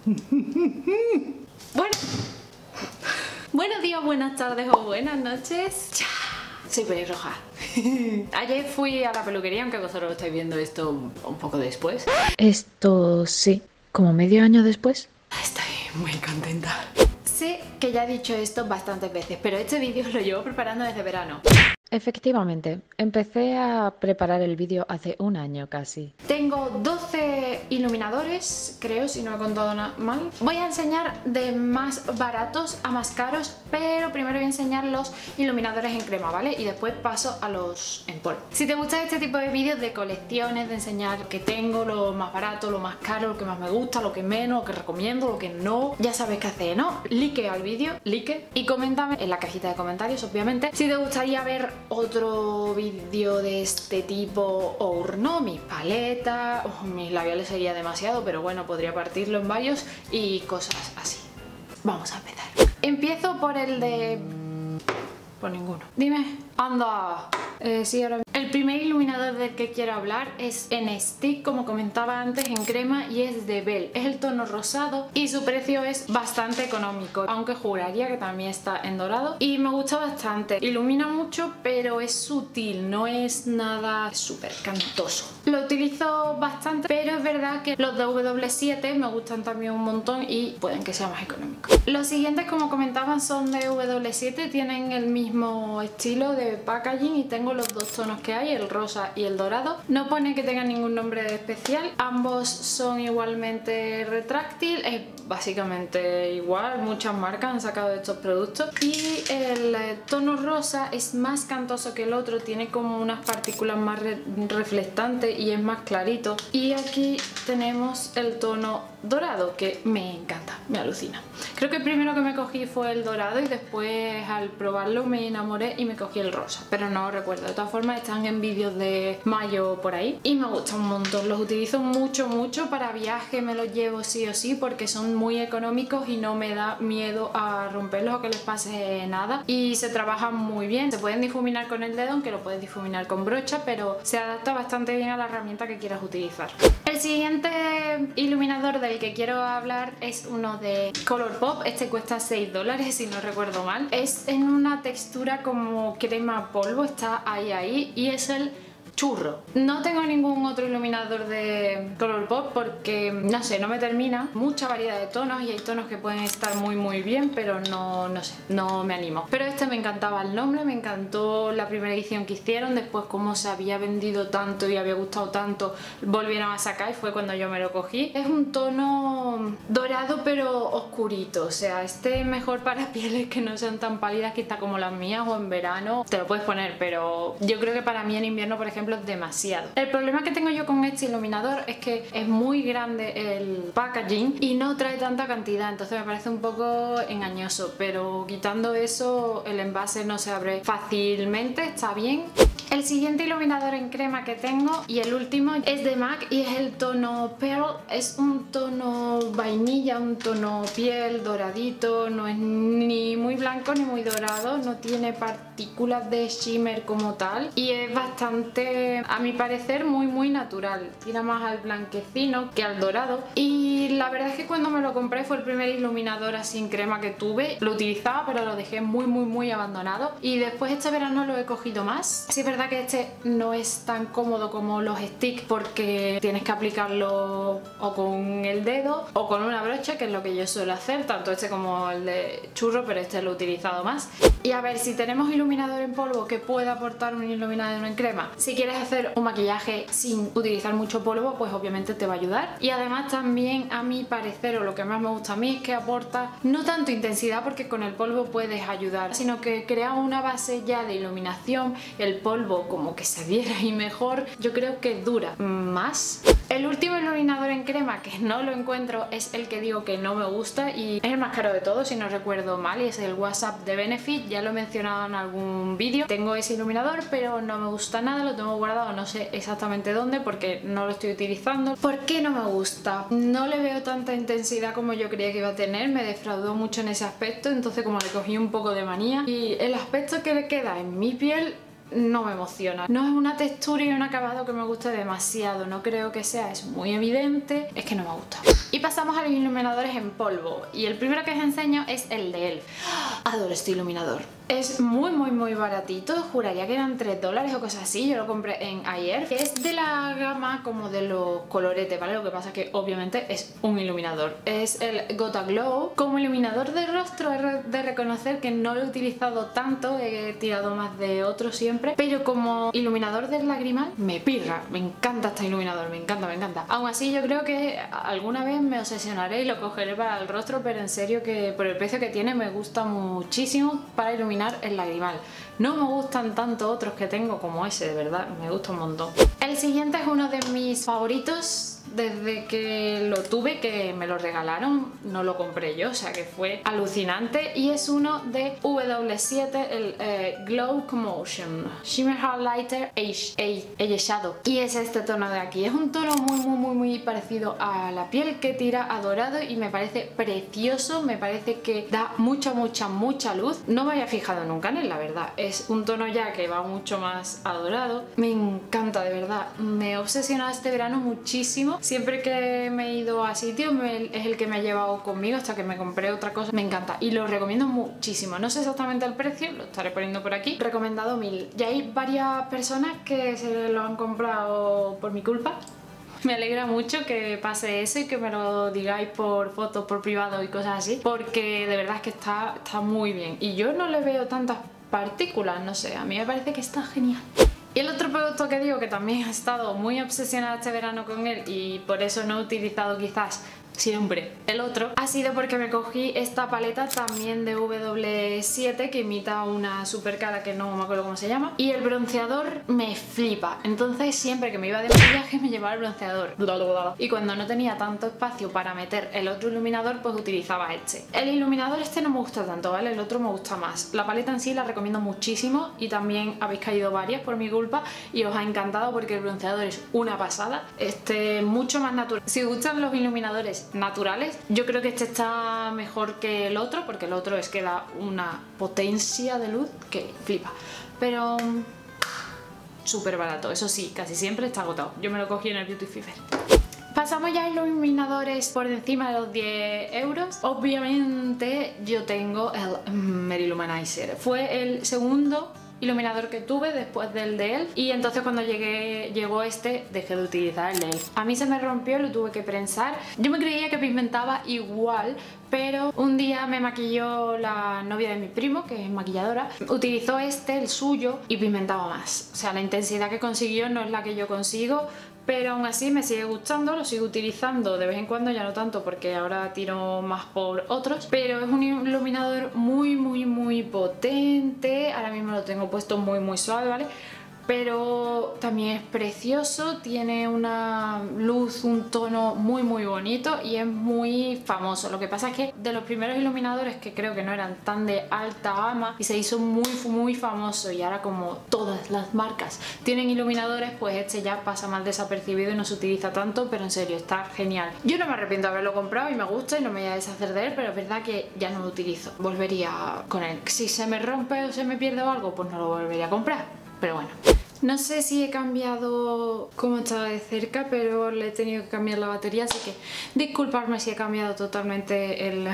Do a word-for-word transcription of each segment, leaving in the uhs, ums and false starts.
Bueno, buenos días, buenas tardes o buenas noches. Soy pelirroja. Ayer fui a la peluquería, aunque vosotros estáis viendo esto un poco después. Esto sí, como medio año después. Estoy muy contenta. Sé que ya he dicho esto bastantes veces, pero este vídeo lo llevo preparando desde verano. Efectivamente, empecé a preparar el vídeo hace un año casi. Tengo doce iluminadores, creo, si no he contado nada mal. Voy a enseñar de más baratos a más caros, pero primero voy a enseñar los iluminadores en crema, ¿vale? Y después paso a los en polvo. Si te gusta este tipo de vídeos de colecciones, de enseñar lo que tengo, lo más barato, lo más caro, lo que más me gusta, lo que menos, lo que recomiendo, lo que no, ya sabes qué hacer, ¿no? Like al vídeo, like, y coméntame en la cajita de comentarios, obviamente, si te gustaría ver otro vídeo de este tipo o no, mis paletas, oh, mis labiales sería demasiado, pero bueno, podría partirlo en varios y cosas así. Vamos a empezar. Empiezo por el de... por ninguno. Dime. Anda. Eh, sí, ahora... El primer iluminador del que quiero hablar es en stick, como comentaba antes, en crema, y es de Bell. Es el tono rosado y su precio es bastante económico, aunque juraría que también está en dorado, y me gusta bastante. Ilumina mucho, pero es sutil, no es nada súper cantoso. Lo utilizo bastante, pero es verdad que los de W siete me gustan también un montón y pueden que sea más económico. Los siguientes, como comentaban, son de W siete, tienen el mismo estilo de packaging y tengo los dos tonos que hay, el rosa y el dorado. No pone que tengan ningún nombre especial, ambos son igualmente retráctil, es básicamente igual, muchas marcas han sacado estos productos, y el tono rosa es más cantoso que el otro, tiene como unas partículas más re reflectantes y es más clarito, y aquí tenemos el tono dorado, que me encanta, me alucina. Creo que el primero que me cogí fue el dorado y después al probarlo me enamoré y me cogí el rosa, pero no lo recuerdo. De todas formas están en vídeos de mayo por ahí y me gustan un montón. Los utilizo mucho mucho para viaje, me los llevo sí o sí porque son muy económicos y no me da miedo a romperlos o que les pase nada, y se trabajan muy bien. Se pueden difuminar con el dedo, aunque lo puedes difuminar con brocha, pero se adapta bastante bien a la herramienta que quieras utilizar. El siguiente iluminador del que quiero hablar es uno de Colourpop. Este cuesta seis dólares si no recuerdo mal. Es en una textura como crema polvo, está ahí ahí, y es el churro. No tengo ningún otro iluminador de Colourpop porque, no sé, no me termina. Mucha variedad de tonos y hay tonos que pueden estar muy muy bien, pero no, no sé, no me animo. Pero este me encantaba el nombre, me encantó la primera edición que hicieron, después como se había vendido tanto y había gustado tanto, volvieron a sacar y fue cuando yo me lo cogí. Es un tono dorado pero oscurito, o sea, este es mejor para pieles que no sean tan pálidas quizá como las mías, o en verano te lo puedes poner, pero yo creo que para mí en invierno, por ejemplo, es demasiado. El problema que tengo yo con este iluminador es que es muy grande el packaging y no trae tanta cantidad, entonces me parece un poco engañoso, pero quitando eso el envase no se abre fácilmente, está bien. El siguiente iluminador en crema que tengo, y el último, es de MAC y es el tono Pearl. Es un tono vainilla, un tono piel doradito, no es ni muy blanco ni muy dorado, no tiene partículas de shimmer como tal y es bastante, a mi parecer, muy muy natural. Tira más al blanquecino que al dorado, y la verdad es que cuando me lo compré fue el primer iluminador así en crema que tuve. Lo utilizaba pero lo dejé muy muy muy abandonado, y después este verano lo he cogido más. Sí, es verdad que este no es tan cómodo como los sticks porque tienes que aplicarlo o con el dedo o con una brocha, que es lo que yo suelo hacer, tanto este como el de churro, pero este lo he utilizado más. Y a ver, si tenemos iluminador en polvo que pueda aportar un iluminador en crema, si quieres hacer un maquillaje sin utilizar mucho polvo, pues obviamente te va a ayudar. Y además también, a mi parecer, o lo que más me gusta a mí, es que aporta no tanto intensidad, porque con el polvo puedes ayudar, sino que crea una base ya de iluminación. El polvo como que se viera ahí mejor, yo creo que dura más. El último iluminador en crema que no lo encuentro es el que digo que no me gusta y es el más caro de todos si no recuerdo mal, y es el WhatsApp de Benefit. Ya lo he mencionado en algún vídeo. Tengo ese iluminador pero no me gusta nada, lo tengo guardado, no sé exactamente dónde porque no lo estoy utilizando. ¿Por qué no me gusta? No le veo tanta intensidad como yo creía que iba a tener, me defraudó mucho en ese aspecto, entonces como le cogí un poco de manía, y el aspecto que le queda en mi piel no me emociona. No es una textura y un acabado que me guste demasiado, no creo que sea, es muy evidente, es que no me gusta. Y pasamos a los iluminadores en polvo, y el primero que os enseño es el de Elf. Adoro este iluminador. Es muy muy muy baratito, juraría que eran tres dólares o cosas así, yo lo compré en ayer. Es de la gama como de los coloretes, ¿vale? Lo que pasa es que obviamente es un iluminador. Es el Gota Glow. Como iluminador de rostro he de reconocer que no lo he utilizado tanto, he tirado más de otro siempre, pero como iluminador del lagrimal me pirra, me encanta este iluminador, me encanta, me encanta. Aún así yo creo que alguna vez me obsesionaré y lo cogeré para el rostro, pero en serio que por el precio que tiene me gusta muchísimo para iluminar el lagrimal. No me gustan tanto otros que tengo como ese, de verdad, me gusta un montón. El siguiente es uno de mis favoritos desde que lo tuve, que me lo regalaron, no lo compré yo, o sea que fue alucinante, y es uno de W siete, el eh, Glow Commotion Shimmer Highlighter Age, Age, Age Shadow, y es este tono de aquí. Es un tono muy muy muy muy parecido a la piel, que tira a dorado y me parece precioso, me parece que da mucha mucha mucha luz. No me había fijado nunca en él, la verdad. Es un tono ya que va mucho más a dorado. Me encanta, de verdad, me he obsesionado este verano muchísimo. Siempre que me he ido a sitio me, es el que me ha llevado conmigo hasta que me compré otra cosa. Me encanta y lo recomiendo muchísimo. No sé exactamente el precio, lo estaré poniendo por aquí. Recomendado mil. Ya hay varias personas que se lo han comprado por mi culpa. Me alegra mucho que pase eso y que me lo digáis por fotos, por privado y cosas así, porque de verdad es que está, está muy bien. Y yo no le veo tantas partículas, no sé, a mí me parece que está genial. Y el otro producto que digo que también he estado muy obsesionada este verano con él y por eso no he utilizado quizás siempre el otro, ha sido porque me cogí esta paleta también de W siete que imita una super cara que no me acuerdo cómo se llama, y el bronceador me flipa, entonces siempre que me iba de maquillaje me llevaba el bronceador y cuando no tenía tanto espacio para meter el otro iluminador pues utilizaba este. El iluminador este no me gusta tanto, ¿vale? El otro me gusta más. La paleta en sí la recomiendo muchísimo y también habéis caído varias por mi culpa y os ha encantado porque el bronceador es una pasada. Este mucho más natural. Si os gustan los iluminadores naturales, yo creo que este está mejor que el otro, porque el otro es que da una potencia de luz que flipa, pero súper barato, eso sí, casi siempre está agotado. Yo me lo cogí en el Beauty Fever. Pasamos ya a iluminadores por encima de los diez euros. Obviamente yo tengo el Mary Luminizer, fue el segundo iluminador que tuve después del de Elf y entonces cuando llegué, llegó este dejé de utilizar el de Elf. A mí se me rompió, lo tuve que prensar. Yo me creía que pigmentaba igual, pero un día me maquilló la novia de mi primo, que es maquilladora, utilizó este, el suyo, y pigmentaba más. O sea, la intensidad que consiguió no es la que yo consigo, pero aún así me sigue gustando, lo sigo utilizando de vez en cuando, ya no tanto porque ahora tiro más por otros, pero es un iluminador muy muy muy potente. Ahora mismo lo tengo puesto muy muy suave, ¿vale? Pero también es precioso, tiene una luz, un tono muy muy bonito y es muy famoso. Lo que pasa es que de los primeros iluminadores que creo que no eran tan de alta gama y se hizo muy muy famoso, y ahora como todas las marcas tienen iluminadores, pues este ya pasa más desapercibido y no se utiliza tanto, pero en serio está genial. Yo no me arrepiento de haberlo comprado y me gusta y no me voy a deshacer de él, pero es verdad que ya no lo utilizo. Volvería con él. Si se me rompe o se me pierde o algo, pues no lo volvería a comprar, pero bueno. No sé si he cambiado cómo estaba de cerca, pero le he tenido que cambiar la batería, así que disculpadme si he cambiado totalmente el,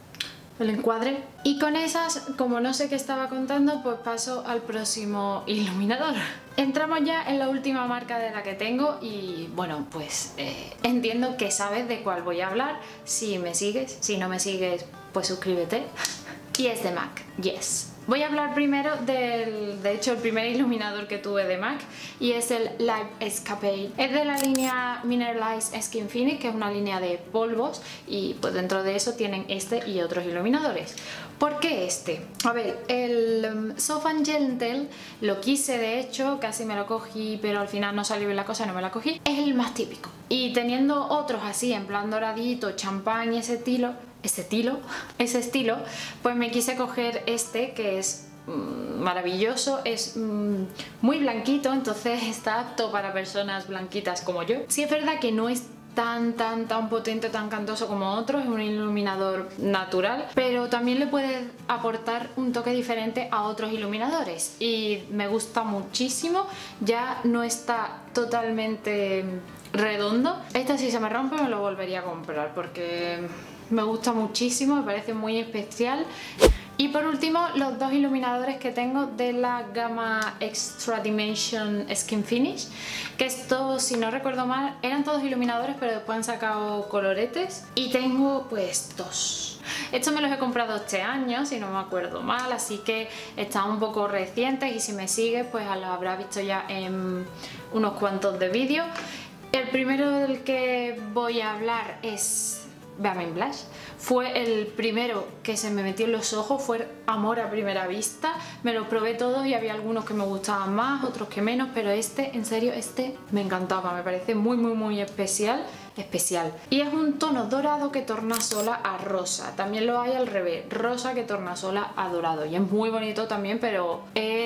el encuadre. Y con esas, como no sé qué estaba contando, pues paso al próximo iluminador. Entramos ya en la última marca de la que tengo y bueno, pues eh, entiendo que sabes de cuál voy a hablar. Si me sigues, si no me sigues, pues suscríbete. Y es de MAC, yes. Voy a hablar primero del, de hecho, el primer iluminador que tuve de MAC, y es el Live Escapade. Es de la línea Mineralize Skin Finish, que es una línea de polvos, y pues dentro de eso tienen este y otros iluminadores. ¿Por qué este? A ver, el um, Soft and Gentle lo quise, de hecho, casi me lo cogí, pero al final no salió bien la cosa, no me la cogí. Es el más típico. Y teniendo otros así, en plan doradito, champán y ese estilo, ese estilo, ese estilo, pues me quise coger este que es mmm, maravilloso, es mmm, muy blanquito, entonces está apto para personas blanquitas como yo. Sí es verdad que no es tan tan tan potente, tan cantoso como otros, es un iluminador natural, pero también le puede aportar un toque diferente a otros iluminadores y me gusta muchísimo. Ya no está totalmente redondo. Este si se me rompe me lo volvería a comprar porque me gusta muchísimo, me parece muy especial. Y por último, los dos iluminadores que tengo de la gama Extra Dimension Skin Finish, que estos, si no recuerdo mal, eran todos iluminadores pero después han sacado coloretes y tengo pues dos. Estos me los he comprado este año, si no me acuerdo mal, así que están un poco recientes y si me sigues pues los habrás visto ya en unos cuantos de vídeos. El primero del que voy a hablar es Baemin Blush. Fue el primero que se me metió en los ojos, fue amor a primera vista. Me los probé todos y había algunos que me gustaban más, otros que menos, pero este, en serio, este me encantaba, me parece muy muy muy especial. especial y es un tono dorado que tornasola a rosa. También lo hay al revés, rosa que tornasola a dorado, y es muy bonito también, pero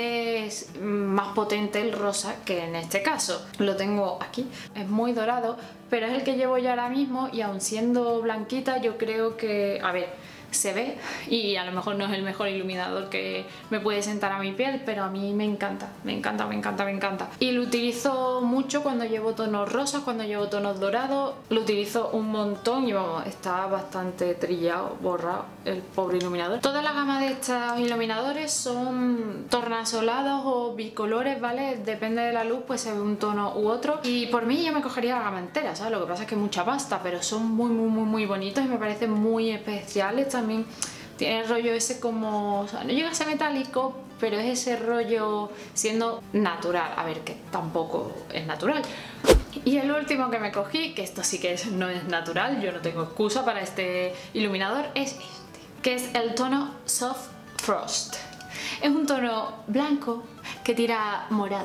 es más potente el rosa que en este caso. Lo tengo aquí, es muy dorado, pero es el que llevo yo ahora mismo y aun siendo blanquita yo creo que, a ver, se ve y a lo mejor no es el mejor iluminador que me puede sentar a mi piel, pero a mí me encanta, me encanta, me encanta, me encanta. Y lo utilizo mucho cuando llevo tonos rosas, cuando llevo tonos dorados, lo utilizo un montón y vamos, está bastante trillado, borrado el pobre iluminador. Toda la gama de estos iluminadores son tornasolados o bicolores, ¿vale? Depende de la luz, pues se ve un tono u otro. Y por mí yo me cogería la gama entera, ¿sabes? Lo que pasa es que es mucha pasta, pero son muy, muy, muy, muy bonitos y me parecen muy especiales. También tiene el rollo ese como, o sea, no llega a ser metálico, pero es ese rollo siendo natural, a ver, que tampoco es natural. Y el último que me cogí, que esto sí que es, no es natural, yo no tengo excusa para este iluminador, es este, que es el tono Soft Frost. Es un tono blanco que tira morado.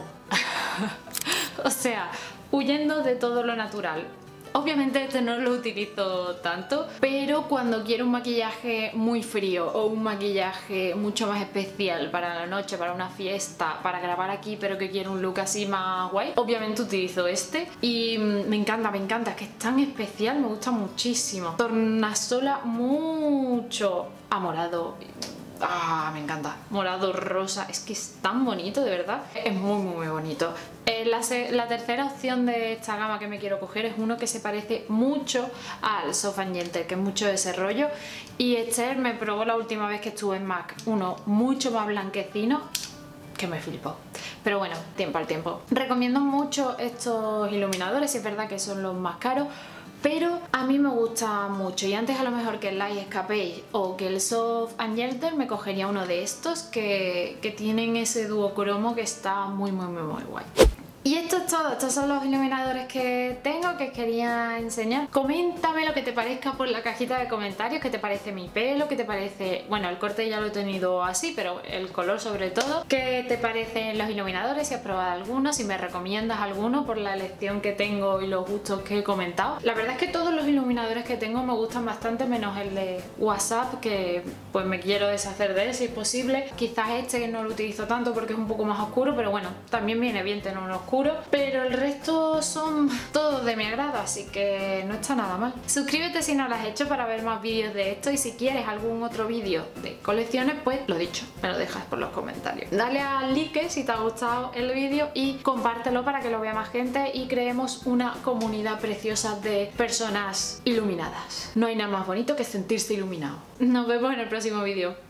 O sea, huyendo de todo lo natural. Obviamente este no lo utilizo tanto, pero cuando quiero un maquillaje muy frío o un maquillaje mucho más especial para la noche, para una fiesta, para grabar aquí pero que quiero un look así más guay, obviamente utilizo este y me encanta, me encanta, es que es tan especial, me gusta muchísimo. Tornasola mucho a morado. Ah, me encanta. Morado, rosa, es que es tan bonito, de verdad. Es muy, muy, muy bonito. Eh, la, la tercera opción de esta gama que me quiero coger es uno que se parece mucho al Soft and Gentle, que es mucho de ese rollo. Y este me probó la última vez que estuve en MAC, uno mucho más blanquecino, que me flipó. Pero bueno, tiempo al tiempo. Recomiendo mucho estos iluminadores, es verdad que son los más caros, pero a mí me gusta mucho y antes a lo mejor que el Light Escape o que el Soft and Gentle me cogería uno de estos que, que tienen ese duocromo que está muy muy muy muy guay. Y esto es todo, estos son los iluminadores que tengo, que os quería enseñar. Coméntame lo que te parezca por la cajita de comentarios, qué te parece mi pelo, qué te parece... Bueno, el corte ya lo he tenido así, pero el color sobre todo. ¿Qué te parecen los iluminadores? Si has probado alguno, si me recomiendas alguno por la elección que tengo y los gustos que he comentado. La verdad es que todos los iluminadores que tengo me gustan bastante, menos el de WhatsApp, que pues me quiero deshacer de él si es posible. Quizás este no lo utilizo tanto porque es un poco más oscuro, pero bueno, también viene bien tener uno oscuro. Pero el resto son todos de mi agrado, así que no está nada mal. Suscríbete si no lo has hecho para ver más vídeos de esto y si quieres algún otro vídeo de colecciones, pues lo dicho, me lo dejas por los comentarios. Dale al like si te ha gustado el vídeo y compártelo para que lo vea más gente y creemos una comunidad preciosa de personas iluminadas. No hay nada más bonito que sentirse iluminado. Nos vemos en el próximo vídeo.